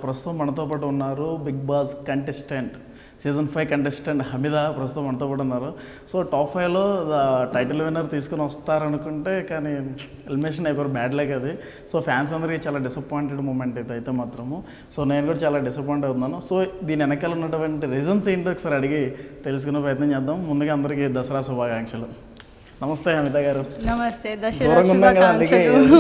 ప్రస్తుతం మనతో పాటు ఉన్నారు Bigg Boss contestant season 5 contestant Hamida ప్రస్తుతం మనతో పాటు ఉన్నారు. సో టాప్ 5లో టైటిల్ విన్నర్ తీసుకుని వస్తారనుకుంటే కానీ ఎలిమినేషన్ అయిపోయారు, బ్యాడ్ లైక్ అది. సో ఫ్యాన్స్ అందరికీ చాలా డిసప్పాయింటెడ్ మూమెంట్ అయితే మాత్రము. సో నేను కూడా చాలా డిసప్పాయింట్ అవుతున్నాను. సో దీని వెనకాల ఉన్నటువంటి రీజన్స్ ఏంటో ఒకసారి అడిగి తెలుసుకునే ప్రయత్నం చేద్దాం. ముందుగా అందరికీ దసరా శుభాకాంక్షలు. నమస్తే హమీదా గారు. నమస్తే. దూరంగా ఉన్నాం కదా, అందుకే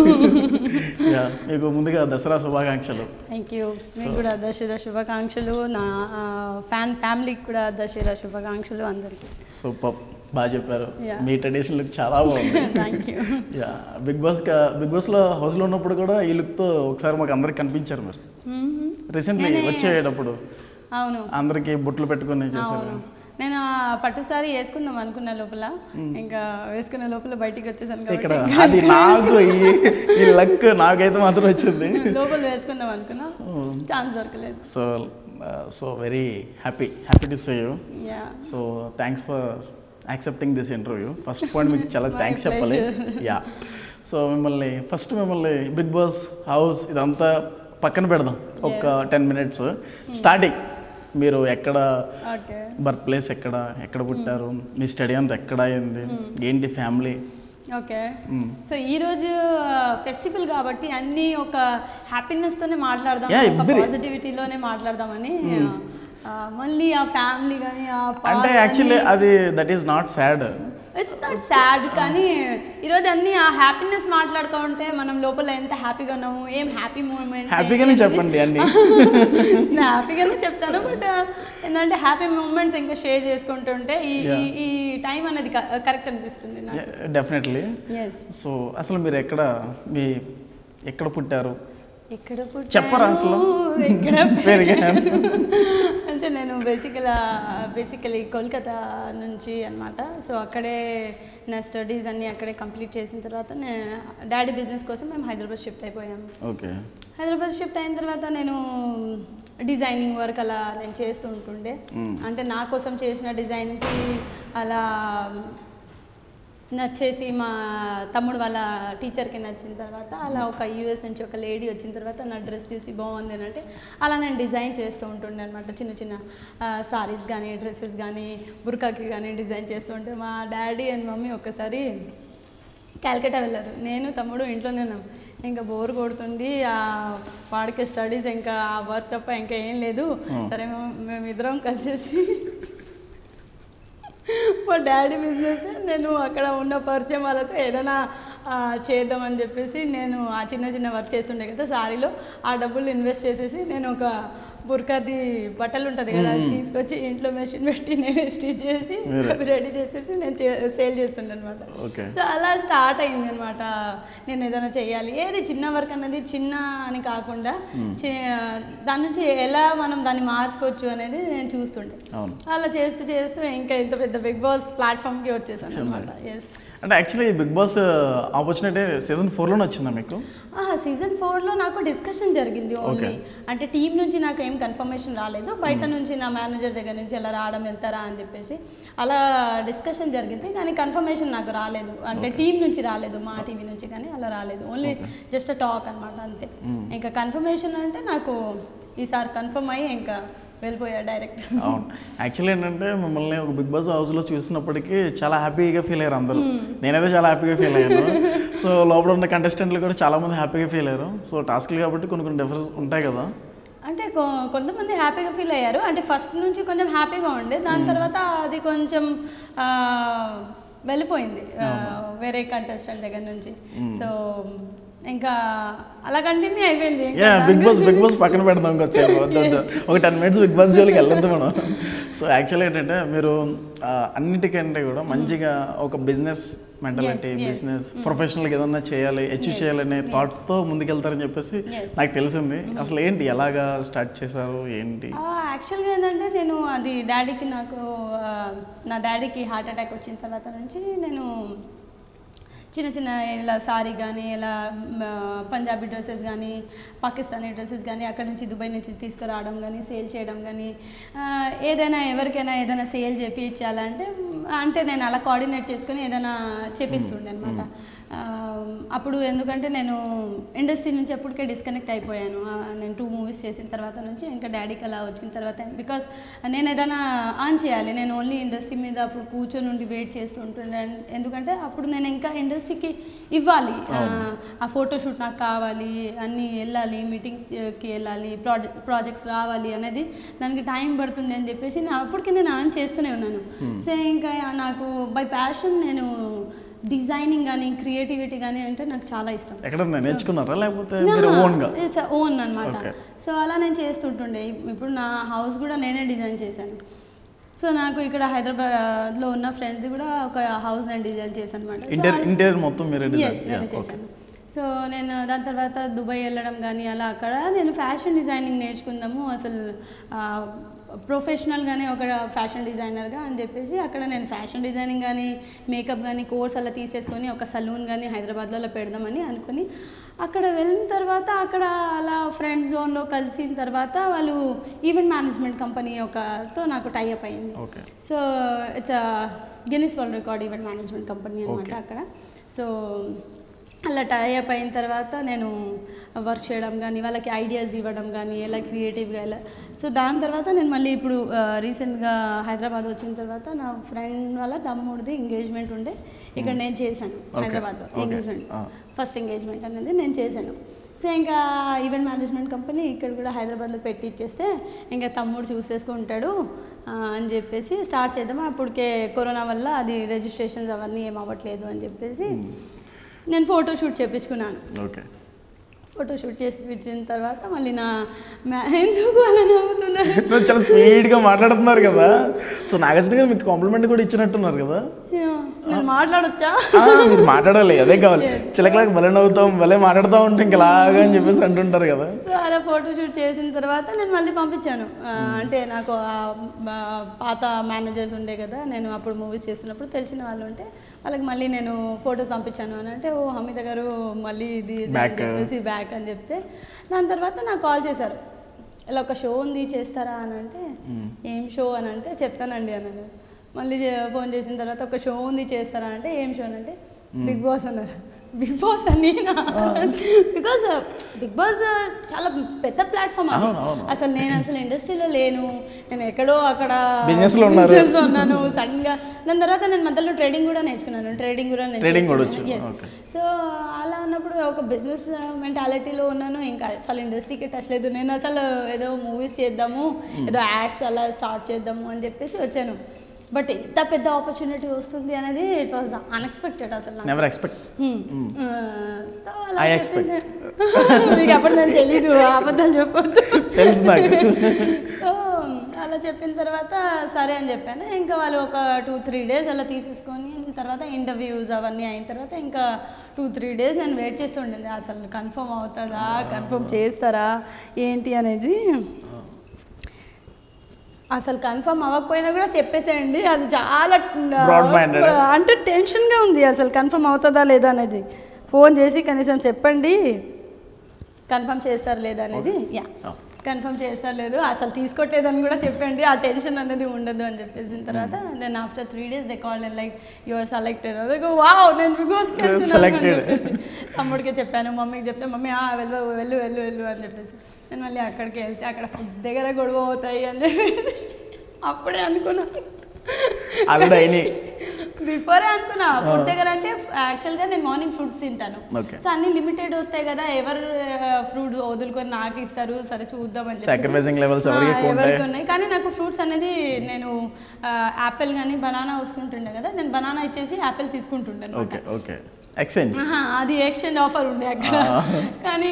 మీకు ముందుగా దసరా శుభాకాంక్షలు. Thank you. మీకు కూడా దసరా శుభాకాంక్షలు. నా ఫ్యామిలీకి కూడా దసరా శుభాకాంక్షలు అందరికీ. సూపర్, బాగా చెప్పారు. మీ ట్రెడిషన్ లుక్ చాలా బాగుంది. Thank you. బిగ్ బాస్లో హౌస్లో ఉన్నప్పుడు కూడా ఈ లుక్తో ఒకసారి మాకు అందరికి కనిపించారు మీరు రీసెంట్లీ వచ్చేటప్పుడు. అవును, అందరికి బుట్లు పెట్టుకుని చేశారు. నేను పట్టు సారీ వేసుకుందాం అనుకున్న లోపల, ఇంకా వేసుకున్న లోపల బయటికి వచ్చేసాను. ఇక్కడ అది నాకు ఈ లక్ నాకైతే మాత్రం వచ్చింది. లోపల వేసుకుందాం అనుకున్నా, ఛాన్స్ దొరకలేదు. So very happy to say you. So thanks for accepting this interview. First point మీకు చాలా థ్యాంక్స్ చెప్పాలి. సో మిమ్మల్ని బిగ్ బాస్ హౌస్ ఇదంతా పక్కన పెడదాం ఒక 10 minutes. స్టార్టింగ్ మీరు ఎక్కడ, బర్త్ ప్లేస్ ఎక్కడ పుట్టారు, మీ స్టడీ అంతా ఎక్కడ అయింది, ఏంటి ఫ్యామిలీ? ఓకే. సో ఈరోజు ఫెస్టివల్ కాబట్టి అన్నీ ఒక హ్యాపీనెస్తోనే మాట్లాడదాం, ఒక పాజిటివిటీలోనే మాట్లాడదామని. మళ్ళీ ఆ ఫ్యామిలీ కానీ అంటే యాక్చువల్లీ అది that is not sad. It's not sad, కానీ ఈరోజు అన్ని ఆ హ్యాపీనెస్ మాట్లాడుకుంటే మనం లోపల ఎంత హ్యాపీగా ఉన్నాము, ఏం హ్యాపీ మూమెంట్. హ్యాపీగానే చెప్పండి అన్ని. హ్యాపీగానే చెప్తాను, బట్ ఏంటంటే హ్యాపీ మూమెంట్స్ ఇంకా షేర్ చేసుకుంటుంటే ఈ టైం అనేది కరెక్ట్ అనిపిస్తుంది నాకు. డెఫినెట్లీ. సో అసలు మీరు ఎక్కడ పుట్టారు, చెప్పరా అసలు? అంటే నేను బేసికలీ కోల్కతా నుంచి అనమాట. సో అక్కడే నా స్టడీస్ అన్నీ అక్కడే కంప్లీట్ చేసిన తర్వాత డాడీ బిజినెస్ కోసం మేము హైదరాబాద్ షిఫ్ట్ అయిపోయాము. ఓకే. హైదరాబాద్ షిఫ్ట్ అయిన తర్వాత నేను డిజైనింగ్ వర్క్ అలా నేను చేస్తూ ఉంటుండే. అంటే నా కోసం చేసిన డిజైన్కి అలా నచ్చేసి మా తమ్ముడు వాళ్ళ టీచర్కి నచ్చిన తర్వాత అలా ఒక యూఎస్ నుంచి ఒక లేడీ వచ్చిన తర్వాత నా డ్రెస్ చూసి బాగుంది అని అంటే అలా నేను డిజైన్ చేస్తూ ఉంటుండే అనమాట. చిన్న సారీస్ కానీ డ్రెస్సెస్ కానీ బుర్కాకి కానీ డిజైన్ చేస్తూ ఉంటే మా డాడీ అండ్ మమ్మీ ఒక్కసారి క్యాల్కటా వెళ్ళారు. నేను తమ్ముడు ఇంట్లోనే ఉన్నాం. ఇంకా బోర్ కొడుతుంది, వాడికి స్టడీస్ ఇంకా ఆ వర్క్ తప్ప ఇంకా ఏం లేదు. సరే మేమిద్దరం కలిసేసి మా డాడీ బిజినెస్ నేను అక్కడ ఉన్న పరిచయం వాళ్ళతో ఏదైనా చేద్దామని చెప్పేసి నేను ఆ చిన్న వర్క్ చేస్తుండే కదా సారీలో, ఆ డబ్బులు ఇన్వెస్ట్ చేసేసి నేను ఒక బుర్కాది బట్టలు ఉంటుంది కదా అది తీసుకొచ్చి ఇంట్లో మెషిన్ పెట్టి నేను స్టిచ్ చేసి అవి రెడీ చేసేసి నేను సేల్ చేస్తుండే అనమాట. సో అలా స్టార్ట్ అయింది అనమాట. నేను ఏదైనా చేయాలి, ఏది చిన్న వర్క్ అన్నది చిన్న అని కాకుండా దాని నుంచి ఎలా మనం దాన్ని మార్చుకోవచ్చు అనేది నేను చూస్తుండే. అలా చేస్తూ ఇంకా ఇంత పెద్ద బిగ్ బాస్ ప్లాట్ఫామ్కి వచ్చేసాను అనమాట. ఎస్. అంటే actually Bigg Boss opportunity season 4లోనే వచ్చిందా మీకు? సీజన్ 4లో నాకు డిస్కషన్ జరిగింది ఓన్లీ. అంటే టీం నుంచి నాకు ఏం కన్ఫర్మేషన్ రాలేదు, బయట నుంచి నా మేనేజర్ దగ్గర నుంచి ఎలా రావడం వెళ్తారా అని చెప్పేసి అలా డిస్కషన్ జరిగింది, కానీ కన్ఫర్మేషన్ నాకు రాలేదు. అంటే టీం నుంచి రాలేదు, మా టీవీ నుంచి కానీ అలా రాలేదు. ఓన్లీ జస్ట్ టాక్ అనమాట, అంతే. ఇంకా కన్ఫర్మేషన్ అంటే నాకు ఈసారి కన్ఫర్మ్ అయ్యి ఇంకా వెళ్ళిపోయా డైరెక్ట్. అవును, యాక్చువల్లీ ఏంటంటే మిమ్మల్ని ఒక బిగ్ బాస్ హౌస్లో చూసినప్పటికీ చాలా హ్యాపీగా ఫీల్ అయ్యారు అందరూ. నేనైతే చాలా హ్యాపీగా ఫీల్ అయ్యాను. సో లోపల ఉన్న కంటెస్టెంట్లు కూడా చాలామంది హ్యాపీగా ఫీల్ అయ్యారు. సో టాస్క్లు కాబట్టి కొన్ని డిఫరెన్స్ ఉంటాయి కదా. అంటే కొంతమంది హ్యాపీగా ఫీల్ అయ్యారు. అంటే ఫస్ట్ నుంచి కొంచెం హ్యాపీగా ఉండే, దాని తర్వాత అది కొంచెం వెళ్ళిపోయింది వేరే కంటెస్టెంట్ దగ్గర నుంచి. సో ఇంకా అలా కంటిన్యూ అయిపోయింది. బిగ్ బాస్ పక్కన పెడదాం ఒక 10 minutes బిగ్ బాస్ జోలికి వెళ్ళొద్దు మనం. సో యాక్చువల్లీ ఏంటంటే మీరు అన్నిటికంటే కూడా మంచిగా ఒక బిజినెస్ మెంటాలిటీ, బిజినెస్ ప్రొఫెషనల్గా ఏదన్నా చేయాలి, అచీవ్ చేయాలనే థాట్స్తో ముందుకెళ్తారని చెప్పేసి నాకు తెలిసింది. అసలు ఏంటి, ఎలాగా స్టార్ట్ చేశారు ఏంటి? యాక్చువల్గా ఏంటంటే నేను అది నా డాడీకి హార్ట్ అటాక్ వచ్చిన తర్వాత నుంచి నేను చిన్న ఇలా సారీ కానీ ఇలా పంజాబీ డ్రెస్సెస్ కానీ పాకిస్తానీ డ్రెస్సెస్ కానీ అక్కడ నుంచి దుబాయ్ నుంచి తీసుకురావడం కానీ సేల్ చేయడం కానీ ఏదైనా ఎవరికైనా ఏదైనా సేల్ చేయించాలంటే అంటే నేను అలా కోఆర్డినేట్ చేసుకొని ఏదైనా చేపిస్తుండే అనమాట. అప్పుడు ఎందుకంటే నేను ఇండస్ట్రీ నుంచి ఎప్పటికే డిస్కనెక్ట్ అయిపోయాను. నేను 2 మూవీస్ చేసిన తర్వాత నుంచి ఇంకా డాడీకి అలా వచ్చిన తర్వాత, బికాస్ నేను ఏదైనా ఆన్ చేయాలి, నేను ఓన్లీ ఇండస్ట్రీ మీద అప్పుడు కూర్చొని ఉండి వెయిట్ చేస్తూ ఉంటుండే. ఎందుకంటే అప్పుడు నేను ఇంకా ఇండస్ట్రీకి ఇవ్వాలి, ఆ ఫోటోషూట్ నాకు కావాలి, అన్నీ వెళ్ళాలి, మీటింగ్స్కి వెళ్ళాలి, ప్రాజెక్ట్స్ రావాలి అనేది దానికి టైం పడుతుంది అని చెప్పేసి అప్పటికి నేను ఆన్ చేస్తూనే ఉన్నాను. సో ఇంకా నాకు బై ప్యాషన్ నేను డిజైనింగ్ కానీ క్రియేటివిటీ కానీ అంటే నాకు చాలా ఇష్టం. ఎక్కడన్నా నేర్చుకున్నారా లేకపోతే ఇట్స్ ఓన్ అనమాట. సో అలా నేను చేస్తుంటుండే. ఇప్పుడు నా హౌస్ కూడా నేనే డిజైన్ చేశాను. సో నాకు ఇక్కడ హైదరాబాద్లో ఉన్న ఫ్రెండ్స్ కూడా ఒక హౌస్ నేను డిజైన్ చేశాను అనమాట. ఇంటీరియర్ మొత్తం మీరే నేను చేశాను. సో నేను దాని తర్వాత దుబాయ్ వెళ్ళడం కానీ అలా అక్కడ నేను ఫ్యాషన్ డిజైనింగ్ నేర్చుకుందాము అసలు ప్రొఫెషనల్గానే ఒక ఫ్యాషన్ డిజైనర్గా అని చెప్పేసి అక్కడ నేను ఫ్యాషన్ డిజైనింగ్ కానీ మేకప్ కానీ కోర్స్ అలా తీసేసుకొని ఒక సలూన్ కానీ హైదరాబాద్లో అలా పెడదామని అనుకుని అక్కడ వెళ్ళిన తర్వాత అక్కడ అలా ఫ్రెండ్ జోన్లో కలిసిన తర్వాత వాళ్ళు ఈవెంట్ మేనేజ్మెంట్ కంపెనీ ఒకతో నాకు టైఅప్ అయింది. So it's Guinness world record event management company అనమాట అక్కడ. సో అలా టైఅప్ అయిన తర్వాత నేను వర్క్ చేయడం కానీ వాళ్ళకి ఐడియాస్ ఇవ్వడం కానీ ఎలా క్రియేటివ్గా ఎలా. సో దాని తర్వాత నేను మళ్ళీ ఇప్పుడు రీసెంట్గా హైదరాబాద్ వచ్చిన తర్వాత నా ఫ్రెండ్ వాళ్ళ తమ్ముడిది ఎంగేజ్మెంట్ ఉండే ఇక్కడ నేను చేశాను హైదరాబాద్లో. ఎంగేజ్మెంట్ ఫస్ట్ ఎంగేజ్మెంట్ అనేది నేను చేశాను. సో ఇంకా ఈవెంట్ మేనేజ్మెంట్ కంపెనీ ఇక్కడ కూడా హైదరాబాద్లో పెట్టి ఇచ్చేస్తే ఇంకా తమ్ముడు చూసేసుకుంటాడు అని చెప్పేసి స్టార్ట్ చేద్దాం. అప్పటికే కరోనా వల్ల అది రిజిస్ట్రేషన్స్ అవన్నీ ఏం అవ్వట్లేదు అని చెప్పేసి నేను ఫోటోషూట్ చేయించుకున్నాను. ఫోటోషూట్ చేయించిన తర్వాత మళ్ళీ ఎందుకు అలా నవ్వుతున్నారు? చాలా స్పీడ్గా మాట్లాడుతున్నారు కదా. సో నాగార్జున గారు మీకు కాంప్లిమెంట్ కూడా ఇచ్చినట్టున్నారు కదా. నేను మాట్లాడొచ్చా? మీరు మాట్లాడాలి, అదే కావాలి. చిలకలాగా భలే నవ్వుతాం, భలే మాట్లాడుతూ ఉంటే ఇంకలాగా అని చెప్పేసి అంటుంటారు కదా. సో అలా ఫోటోషూట్ చేసిన తర్వాత నేను మళ్ళీ పంపించాను. అంటే నాకు పాత మేనేజర్స్ ఉండే కదా, నేను అప్పుడు మూవీస్ చేస్తున్నప్పుడు తెలిసిన వాళ్ళు ఉంటే వాళ్ళకి మళ్ళీ నేను ఫోటో పంపించాను అని అంటే, ఓ హమీద గారు మళ్ళీ ఇది అని చెప్పేసి బ్యాక్ అని చెప్తే దాని తర్వాత నాకు కాల్ చేశారు, ఇలా ఒక షో ఉంది చేస్తారా అని అంటే, ఏం షో అని అంటే చెప్తానండి అన్నాను. మళ్ళీ ఫోన్ చేసిన తర్వాత ఒక షో ఉంది చేస్తారా అంటే, ఏం షో అని అంటే బిగ్ బాస్ అన్నారు. బిగ్ బాస్ అని బికాజ్ బిగ్ బాస్ చాలా పెద్ద ప్లాట్ఫామ్ అది. అసలు నేను అసలు ఇండస్ట్రీలో లేను, నేను ఎక్కడో అక్కడ బిజినెస్లో ఉన్నాను సడన్గా. దాని తర్వాత నేను మధ్యలో ట్రేడింగ్ కూడా నేర్చుకున్నాను. ట్రేడింగ్ కూడా నేర్చుకున్నాను. సో అలా ఉన్నప్పుడు ఒక బిజినెస్ మెంటాలిటీలో ఉన్నాను. ఇంకా అసలు ఇండస్ట్రీకి టచ్ లేదు. నేను అసలు ఏదో మూవీస్ చేద్దాము, ఏదో యాడ్స్ అలా స్టార్ట్ చేద్దాము అని చెప్పేసి వచ్చాను. బట్ ఎంత పెద్ద ఆపర్చునిటీ వస్తుంది అనేది ఇట్ వాజ్ అన్ఎక్స్పెక్టెడ్. అసలు నెవర్ ఎక్స్పెక్ట్. సో అలా చెప్పింది మీకు అప్పుడు నేను తెలీదు, అబద్ధాలు చెప్పొద్దు. సో అలా చెప్పిన తర్వాత సరే అని చెప్పాను. ఇంకా వాళ్ళు ఒక 2-3 డేస్ అలా తీసేసుకొని తర్వాత ఇంటర్వ్యూస్ అవన్నీ అయిన తర్వాత ఇంకా 2-3 డేస్ నేను వెయిట్ చేస్తూ ఉండింది, అసలు కన్ఫర్మ్ అవుతుందా, కన్ఫర్మ్ చేస్తారా ఏంటి అనేది. అసలు కన్ఫర్మ్ అవ్వకపోయినా కూడా చెప్పేసేయండి, అది చాలా అంటే టెన్షన్గా ఉంది అసలు కన్ఫర్మ్ అవుతుందా లేదా అనేది. ఫోన్ చేసి కనీసం చెప్పండి కన్ఫర్మ్ చేస్తారు లేదా అనేది. కన్ఫర్మ్ చేస్తారు లేదు అసలు తీసుకోవట్లేదని కూడా చెప్పండి, ఆ టెన్షన్ అనేది ఉండదు అని చెప్పేసిన తర్వాత then after 3 days they call like you are selected. అదే వావ్ నేను బిగ్ బాస్కి వెళ్తున్నాను అని చెప్పేసి తమ్ముడికి చెప్పాను, మమ్మీకి చెప్తే మమ్మీ వెళ్ళు వెళ్ళు వెళ్ళు వెళ్ళు అని చెప్పేసి నేను మళ్ళీ అక్కడికి వెళ్తే అక్కడ ఫుడ్ దగ్గర గొడవ అవుతాయి అని చెప్పేసి అప్పుడే అనుకున్నాను. బిఫోరే అనుకున్నా ఫుడ్ దగ్గర అంటే యాక్చువల్గా నేను మార్నింగ్ ఫ్రూట్స్ తింటాను. సో అన్ని లిమిటెడ్ వస్తాయి కదా, ఎవరు ఫ్రూట్ వదులుకొని నాకు ఇస్తారు, సరే చూద్దాం అని ఎవరికి ఉన్నాయి. కానీ నాకు ఫ్రూట్స్ అనేది నేను యాపిల్ కానీ బనానా వస్తుంటుండే కదా, నేను బనానా ఇచ్చేసి యాపిల్ తీసుకుంటుండే. అది ఎక్స్చేంజ్ ఆఫర్ ఉండే అక్కడ. కానీ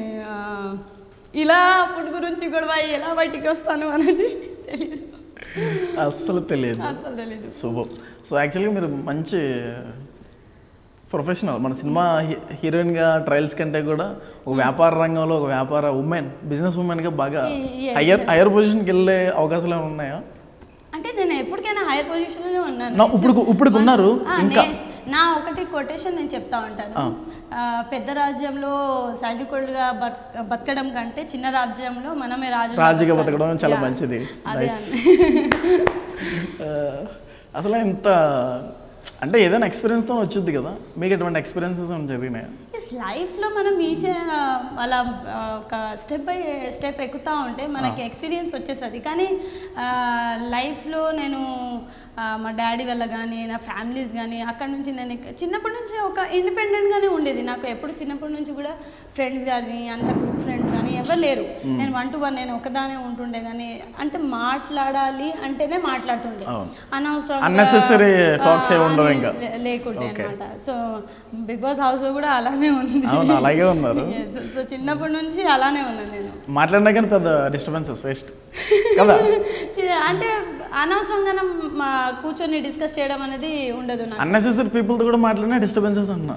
ఇలా ఫుడ్ గురించి గొడవ ఎలా బయటికి వస్తాను అనేది తెలియదు, అస్సలు తెలియదు. శుభం. సో యాక్చువల్గా మీరు మంచి ప్రొఫెషనల్. మన సినిమా హీరోయిన్గా ట్రయల్స్ కంటే కూడా ఒక వ్యాపార రంగంలో ఒక వ్యాపార ఉమెన్, బిజినెస్ ఉమెన్గా బాగా హయ్యర్ పొజిషన్కి వెళ్ళే అవకాశాలు ఏమైనా ఉన్నాయా? అంటే నేను ఎప్పటికైనా హైయర్ పొజిషన్లోనే ఉన్నాను. ఇప్పుడు ఉన్నారు. ఇంకా నా ఒకటి కొటేషన్ నేను చెప్తా ఉంటాను, పెద్ద రాజ్యంలో సైనికులుగా బతకడం కంటే చిన్న రాజ్యంలో మనమే రాజుగా బతకడం చాలా మంచిది. అసలు ఎంత అంటే ఏదైనా ఎక్స్పీరియన్స్తో వచ్చింది కదా, మీకు ఎటువంటి ఎక్స్పీరియన్సెస్ ఏమైనా జరిగినాయి? లైఫ్లో మనం అలా ఒక స్టెప్ బై స్టెప్ ఎక్కుతూ ఉంటే మనకి ఎక్స్పీరియన్స్ వచ్చేస్తుంది. కానీ లైఫ్లో నేను మా డాడీ వల్ల కానీ నా ఫ్యామిలీస్ కానీ అక్కడ నుంచి నేను చిన్నప్పటి నుంచి ఒక ఇండిపెండెంట్గానే ఉండేది. నాకు ఎప్పుడు చిన్నప్పటి నుంచి కూడా ఫ్రెండ్స్ కానీ అంత గ్రూప్ ఫ్రెండ్స్ కానీ ఎవరు లేరు. నేను 1 to 1 నేను ఒకదానే ఉంటుండే. కానీ అంటే మాట్లాడాలి అంటేనే మాట్లాడుతుండే, అనవసరంగా లేకుండే అనమాట. సో బిగ్ బాస్ హౌస్ కూడా అలానే ఉంది. అలాగే ఉన్నారు. సో చిన్నప్పటి నుంచి అలానే ఉన్నాను నేను. మాట్లాడినా కానీ పెద్ద డిస్టర్బెన్సెస్ వేస్ట్ కదా. అంటే అనవసరంగా కూర్చొని డిస్కస్ చేయడం అనేది ఉండదు. అన్నెసెసరీ పీపుల్తో కూడా మాట్లాడినా డిస్టర్బెన్సెస్ అన్నా.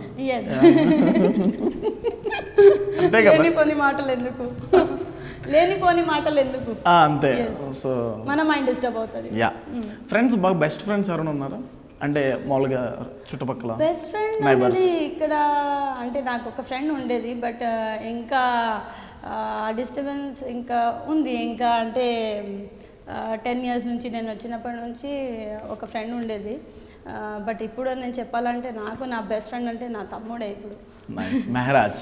లేనిపోని మాటలు ఎందుకు అంతే. సో మన మైండ్ డిస్టర్బ్ అవుతుంది. యా. ఫ్రెండ్స్ బాగా బెస్ట్ ఫ్రెండ్స్ ఎవరైనా ఉన్నారా? అంటే మామూలుగా చుట్టుపక్కల బెస్ట్ ఫ్రెండ్ అనేది ఇక్కడ అంటే నాకు ఒక ఫ్రెండ్ ఉండేది. బట్ ఇంకా డిస్టర్బెన్స్ ఇంకా ఉంది. ఇంకా అంటే 10 years నుంచి నేను వచ్చినప్పటి నుంచి ఒక ఫ్రెండ్ ఉండేది. బట్ ఇప్పుడు నేను చెప్పాలంటే నాకు నా బెస్ట్ ఫ్రెండ్ అంటే నా తమ్ముడే ఇప్పుడు. మెహరాజ్.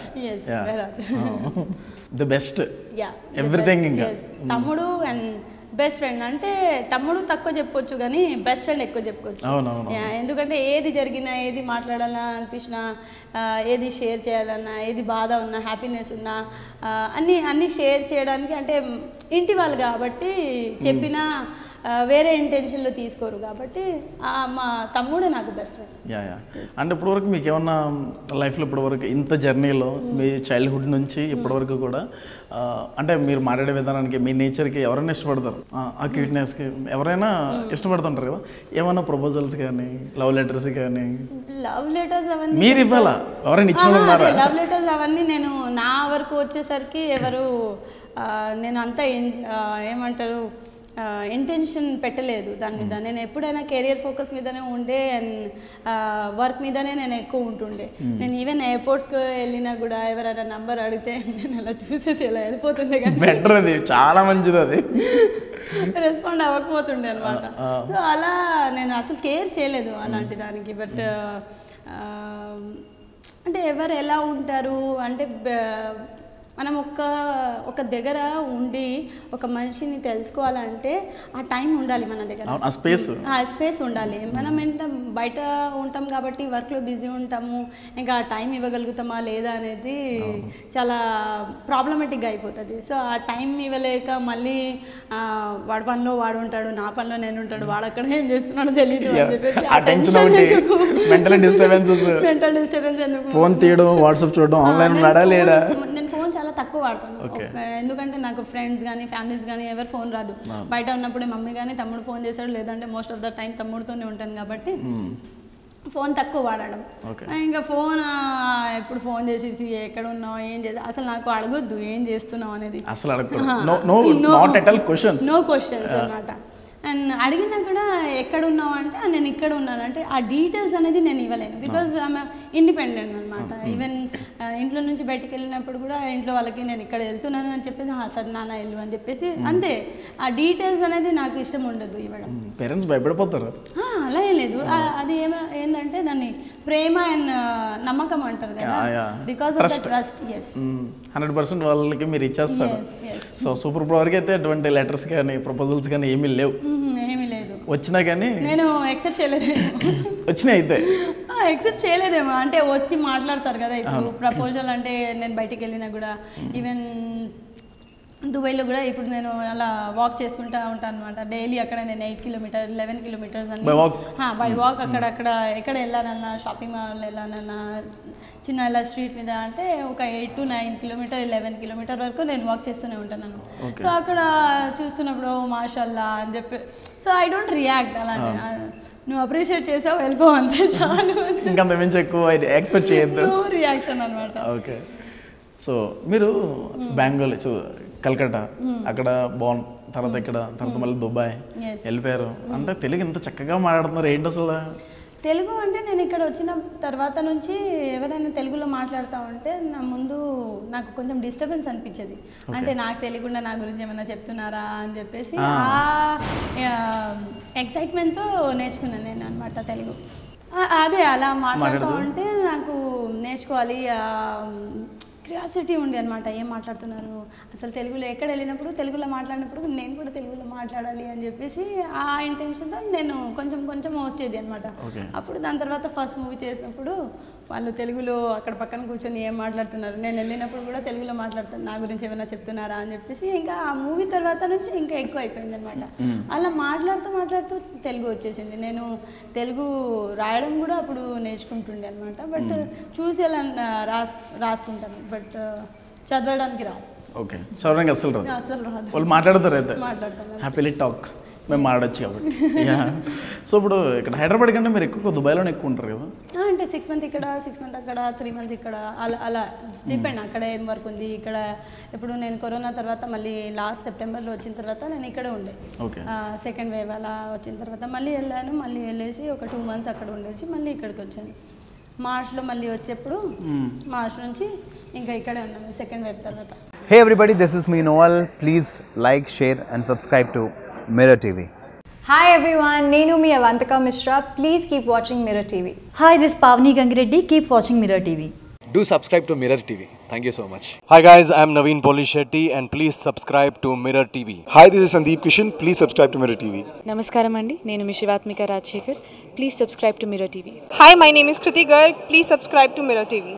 The best everything. ఇంకా తమ్ముడు అండ్ బెస్ట్ ఫ్రెండ్ అంటే తమ్ముడు తక్కువ చెప్పొచ్చు కానీ బెస్ట్ ఫ్రెండ్ ఎక్కువ చెప్పుకోవచ్చు. ఎందుకంటే ఏది జరిగినా, ఏది మాట్లాడాలన్నా అనిపించినా, ఏది షేర్ చేయాలన్నా, ఏది బాధ ఉన్నా, హ్యాపీనెస్ ఉన్నా అన్నీ షేర్ చేయడానికి అంటే ఇంటి వాళ్ళు కాబట్టి చెప్పినా వేరే ఇంటెన్షన్లో తీసుకోరు కాబట్టి మా తమ్ముడే నాకు బెస్ట్ ఫ్రెండ్. అంటే ఇప్పటివరకు మీకు ఏమన్నా లైఫ్లో ఇప్పటివరకు ఇంత జర్నీలో మీ చైల్డ్హుడ్ నుంచి ఇప్పటివరకు కూడా అంటే మీరు మాట్లాడే విధానానికి, మీ నేచర్కి ఎవరైనా ఇష్టపడతారు, ఆ క్యూట్నెస్కి ఎవరైనా ఇష్టపడుతుంటారు కదా, ఏమన్నా ప్రపోజల్స్ కానీ లవ్ లెటర్స్ కానీ? లవ్ లెటర్స్ అవన్నీ మీరు ఇవ్వాలా? ఎవరైనా ఇచ్చిన లవ్ లెటర్స్ అవన్నీ నేను నా వరకు వచ్చేసరికి ఎవరు నేను అంతా ఏమంటారు ఇంటెన్షన్ పెట్టలేదు దాని మీద. నేను ఎప్పుడైనా కెరియర్ ఫోకస్ మీదనే ఉండే అండ్ వర్క్ మీదనే నేను ఎక్కువ ఉంటుండే. నేను ఈవెన్ ఎయిర్పోర్ట్స్కి వెళ్ళినా కూడా ఎవరైనా నంబర్ అడిగితే నేను అలా చూసేసి ఇలా వెళ్ళిపోతుండే. కానీ బెటర్, అది చాలా మంచిది, అది రెస్పాండ్ అవ్వకపోతుండే అనమాట. సో అలా నేను అసలు కేర్ చేయలేదు అలాంటి దానికి. బట్ అంటే ఎవరు ఎలా ఉంటారు అంటే మనం ఒక దగ్గర ఉండి ఒక మనిషిని తెలుసుకోవాలంటే ఆ టైం ఉండాలి మన దగ్గర, ఆ స్పేస్ ఉండాలి. మనం ఎంత బయట ఉంటాం కాబట్టి వర్క్లో బిజీ ఉంటాము, ఇంకా ఆ టైం ఇవ్వగలుగుతామా లేదా అనేది చాలా ప్రాబ్లమేటిక్గా అయిపోతుంది. సో ఆ టైం ఇవ్వలేక మళ్ళీ వాడి పనిలో వాడు ఉంటాడు, నా పనిలో నేను ఉంటాడు, వాడు అక్కడ ఏం చేస్తున్నాడో తెలియదు అని చెప్పేసి మెంటల్ డిస్టర్బెన్స్ ఎందుకు, ఫోన్ తీయడం, వాట్సాప్ చూడడం, ఆన్లైన్ లేడా. నేను ఫోన్ చాలా తక్కువ వాడతాను. ఎందుకంటే నాకు ఫ్రెండ్స్ కానీ ఫ్యామిలీస్ కానీ ఎవరు ఫోన్ రాదు. బయట ఉన్నప్పుడే మమ్మీ కానీ తమ్ముడు ఫోన్ చేశాడు, లేదంటే మోస్ట్ ఆఫ్ ద టైం తమ్ముడితోనే ఉంటాను కాబట్టి ఫోన్ తక్కువ వాడడం. ఇంకా ఫోన్ ఎప్పుడు ఫోన్ చేసి ఎక్కడ ఉన్నావు, ఏం చేసి అసలు నాకు అడగొద్దు ఏం చేస్తున్నావు అనేది, నో క్వశ్చన్స్ అనమాట. అండ్ అడిగినా కూడా ఎక్కడున్నావు అంటే నేను ఇక్కడ ఉన్నాను అంటే ఆ డీటెయిల్స్ అనేది నేను ఇవ్వలేను. బికాజ్ ఆమె ఇండిపెండెంట్ అనమాట. ఈవెన్ ఇంట్లో నుంచి బయటికి వెళ్ళినప్పుడు కూడా ఇంట్లో వాళ్ళకి నేను ఇక్కడ వెళ్తున్నాను అని చెప్పేసి సరే నాన్న వెళ్ళు అని చెప్పేసి అంతే. ఆ డీటెయిల్స్ అనేది నాకు ఇష్టం ఉండదు ఇవ్వడం. పేరెంట్స్ భయపడిపోతారు. అలా ఏం లేదు, అది ఏంటంటే దాన్ని ప్రేమ అండ్ నమ్మకం అంటారు కదా, బికాస్ ఆఫ్ ద ట్రస్ట్. 100% వాళ్ళకి మీరు ఇచ్చేస్తారు. సో సూపర్ పవర్కి అయితే ఎటువంటి లెటర్స్ కానీ ప్రపోజల్స్ కానీ ఏమీ లేవు. ఏమీ లేదు. వచ్చినా కానీ నేను యాక్సెప్ట్ చేయలేదేమో. వచ్చినాయి అయితే యాక్సెప్ట్ చేయలేదేమో అంటే వచ్చి మాట్లాడతారు కదా. ఇప్పుడు ప్రపోజల్ అంటే నేను బయటికి వెళ్ళినా కూడా ఈవెన్ దుబాయ్లో కూడా ఇప్పుడు నేను అలా వాక్ చేసుకుంటూ ఉంటాను అనమాట. డైలీ అక్కడ నేను 8 kilometers 11 kilometers అని బై వాక్ అక్కడక్కడ ఎక్కడ వెళ్ళానన్నా, షాపింగ్ మాల్ వెళ్ళానన్నా, చిన్న ఇలా స్ట్రీట్ మీద అంటే ఒక 8 to 9 kilometers 11 kilometers వరకు నేను వాక్ చేస్తూనే ఉంటాను. సో అక్కడ చూస్తున్నప్పుడు మాషాల్లా అని చెప్పి సో ఐ డోంట్ రియాక్ట్. అలాంటి నువ్వు అప్రిషియేట్ చేసావు వెళ్ళిపో అంతే చాలు, ఇంకా మించి ఎక్కువ ఎక్స్పెక్ట్ చేయొద్దు. నో రియాక్షన్ అనమాట. ఓకే. సో మీరు బెంగాల్ కల్కట్టా అక్కడ బాన్ తర్వాత ఇక్కడ తర్వాత మళ్ళీ దుబాయ్ వెళ్ళిపోయారు. అంటే తెలుగు ఇంత చక్కగా మాట్లాడుతున్నారు, ఏంటి అసలు? తెలుగు అంటే నేను ఇక్కడ వచ్చిన తర్వాత నుంచి ఎవరైనా తెలుగులో మాట్లాడుతూ ఉంటే నా ముందు నాకు కొంచెం డిస్టర్బెన్స్ అనిపించేది. అంటే నాకు తెలియకుండా నా గురించి ఏమైనా చెప్తున్నారా అని చెప్పేసి ఆ ఎక్సైట్మెంట్తో నేర్చుకున్నాను నేను అనమాట తెలుగు. అదే అలా మాట్లాడుతూ ఉంటే నాకు నేర్చుకోవాలి క్యూరియాసిటీ ఉంది అనమాట. ఏం మాట్లాడుతున్నారు అసలు తెలుగులో, ఎక్కడ వెళ్ళినప్పుడు తెలుగులో మాట్లాడినప్పుడు నేను కూడా తెలుగులో మాట్లాడాలి అని చెప్పేసి ఆ ఇంటెన్షన్తో నేను కొంచెం కొంచెం వచ్చేది అనమాట. అప్పుడు దాని తర్వాత ఫస్ట్ మూవీ చేసినప్పుడు వాళ్ళు తెలుగులో అక్కడ పక్కన కూర్చొని ఏం మాట్లాడుతున్నారు, నేను వెళ్ళినప్పుడు కూడా తెలుగులో మాట్లాడుతాను, నా గురించి ఏమైనా చెప్తున్నారా అని చెప్పేసి ఇంకా ఆ మూవీ తర్వాత నుంచి ఇంకా ఎక్కువ అయిపోయింది అనమాట. అలా మాట్లాడుతూ మాట్లాడుతూ తెలుగు వచ్చేసింది. నేను తెలుగు రాయడం కూడా అప్పుడు నేర్చుకుంటుండే అనమాట. బట్ చూసి అలా రాసుకుంటాను, బట్ చదవడానికి రాదు. ఓకే, చదవడానికి అసలు రాదు. అసలు రాదు. వాళ్ళు మాట్లాడతారు అయితే మాట్లాడతాను, హ్యాపీలీ టాక్, మేము మాట్లాడచ్చు కాబట్టి. సో ఇప్పుడు ఇక్కడ హైదరాబాద్ కంటే మీరు ఎక్కువ దుబాయ్లోనే ఎక్కువ ఉంటారు కదా? అంటే 6 months ఇక్కడ, 6 months అక్కడ, 3 months ఇక్కడ, అలా అలా డిపెండ్. అక్కడ ఏం వర్క్ ఉంది ఇక్కడ. ఇప్పుడు నేను కరోనా తర్వాత మళ్ళీ లాస్ట్ సెప్టెంబర్లో వచ్చిన తర్వాత నేను ఇక్కడే ఉండే. సెకండ్ వేవ్ అలా వచ్చిన తర్వాత మళ్ళీ వెళ్ళాను. మళ్ళీ వెళ్ళేసి ఒక 2 months అక్కడ ఉండేసి మళ్ళీ ఇక్కడికి వచ్చాను. మార్చ్లో మళ్ళీ వచ్చేప్పుడు మార్చ్ నుంచి ఇంకా ఇక్కడే ఉన్నాను సెకండ్ వేవ్ తర్వాత. Hey everybody, this is me Noel. Please like, share and subscribe to Mirror TV. Hi everyone, Nenu mi Avantika Mishra. Please keep watching Mirror TV. Hi, this is Pavni Gangireddy. Keep watching Mirror TV. Do subscribe to Mirror TV. Thank you so much. Hi guys, I'm Naveen Polishetty and please subscribe to Mirror TV. Hi, this is Sandeep Kishan. Please subscribe to Mirror TV. Namaskaram andi, nenu mi Shivatmika Rajshekhar. Please subscribe to Mirror TV. Hi, my name is Kriti Garg. Please subscribe to Mirror TV.